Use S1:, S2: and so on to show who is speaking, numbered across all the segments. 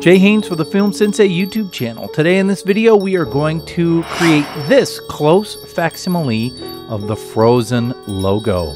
S1: Jay Haynes for the Film Sensei YouTube channel. Today in this video we are going to create this close facsimile of the Frozen logo.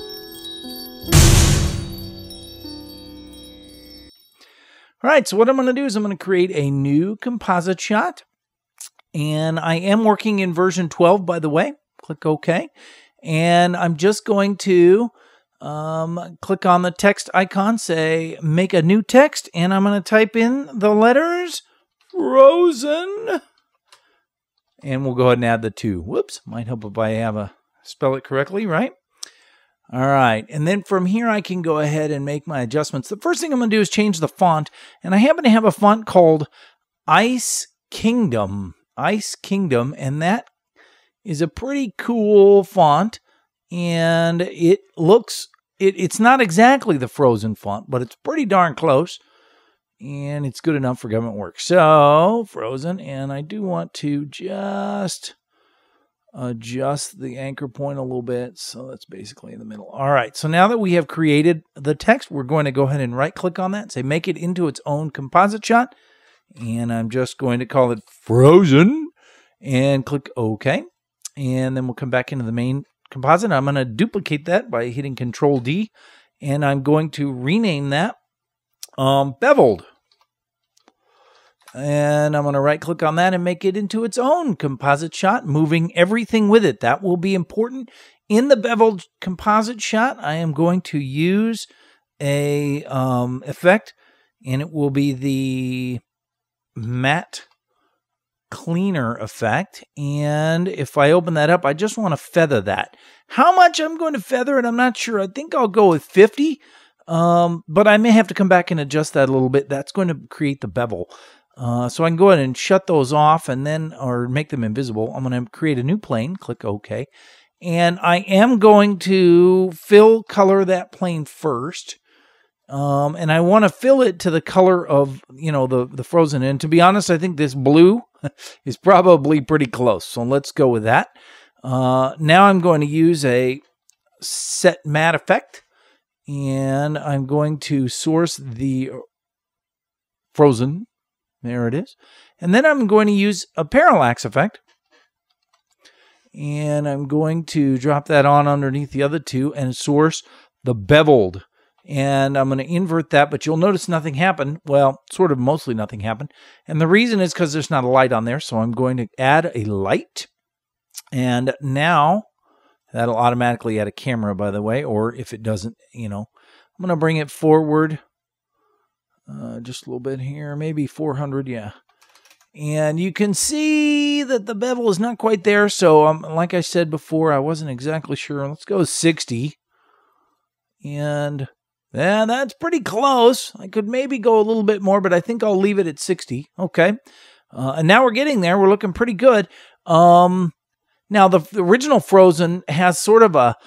S1: Alright, so what I'm going to do is I'm going to create a new composite shot. And I am working in version 12, by the way. Click OK. And I'm just going to click on the text icon, say make a new text, and I'm going to type in the letters Frozen. And we'll go ahead and add the 2. Whoops, might help if I spell it correctly, right? All right, and then from here I can go ahead and make my adjustments. The first thing I'm going to do is change the font, and I happen to have a font called Ice Kingdom, and that is a pretty cool font. And it looks, it's not exactly the Frozen font, but it's pretty darn close. And it's good enough for government work. So, Frozen, and I do want to just adjust the anchor point a little bit. So that's basically in the middle. All right, so now that we have created the text, we're going to go ahead and right-click on that and say make it into its own composite shot. And I'm just going to call it Frozen and click OK. And then we'll come back into the main composite. I'm going to duplicate that by hitting Control D, and I'm going to rename that beveled. And I'm going to right click on that and make it into its own composite shot, moving everything with it. That will be important. In the beveled composite shot, I am going to use a effect, and it will be the matte cleaner effect. And if I open that up, I just want to feather that. How much I'm going to feather it, I'm not sure. I think I'll go with 50, but I may have to come back and adjust that a little bit. That's going to create the bevel. So I can go ahead and shut those off and then, or make them invisible. I'm going to create a new plane, click OK. And I am going to fill color that plane first. And I want to fill it to the color of, the Frozen. And to be honest, I think this blue is probably pretty close. So let's go with that. Now I'm going to use a set matte effect. And I'm going to source the Frozen. There it is. And then I'm going to use a parallax effect. And I'm going to drop that on underneath the other two and source the beveled. And I'm going to invert that, but you'll notice nothing happened. Well, sort of mostly nothing happened. And the reason is because there's not a light on there. So I'm going to add a light. And now that'll automatically add a camera, by the way. Or if it doesn't, I'm going to bring it forward just a little bit here. Maybe 400, yeah. And you can see that the bevel is not quite there. So like I said before, I wasn't exactly sure. Let's go 60. And yeah, that's pretty close. I could maybe go a little bit more, but I think I'll leave it at 60. Okay. And now we're getting there. We're looking pretty good. Now, the original Frozen has sort of a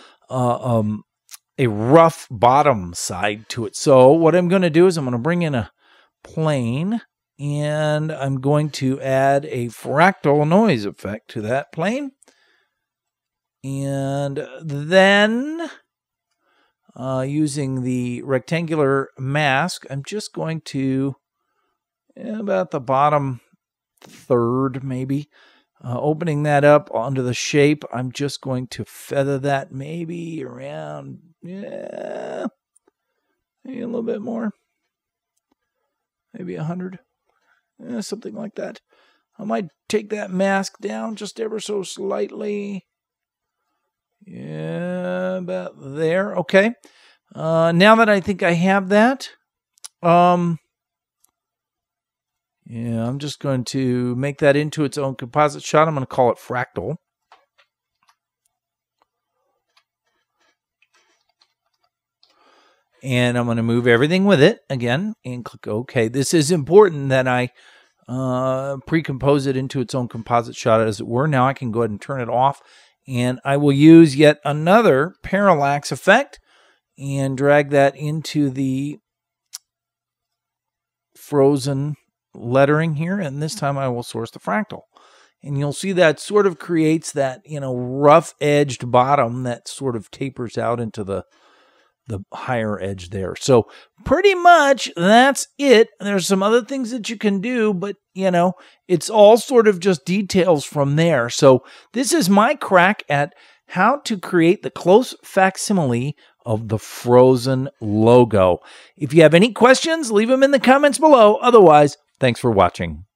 S1: rough bottom side to it. So what I'm going to do is I'm going to bring in a plane, and I'm going to add a fractal noise effect to that plane. And then using the rectangular mask, I'm just going to, about the bottom third maybe, opening that up onto the shape, I'm just going to feather that maybe around, maybe a little bit more, maybe 100, something like that. I might take that mask down just ever so slightly. Yeah, about there. Okay. Now that I think I have that, I'm just going to make that into its own composite shot. I'm going to call it Fractal. And I'm going to move everything with it again and click OK. This is important that I pre-compose it into its own composite shot, as it were. Now I can go ahead and turn it off. And I will use yet another parallax effect and drag that into the Frozen lettering here. And this time I will source the fractal. And you'll see that sort of creates that, rough-edged bottom that sort of tapers out into the the higher edge there. So pretty much that's it. There's some other things that you can do, but you know, it's all sort of just details from there. So this is my crack at how to create the close facsimile of the Frozen logo. If you have any questions, leave them in the comments below. Otherwise, thanks for watching.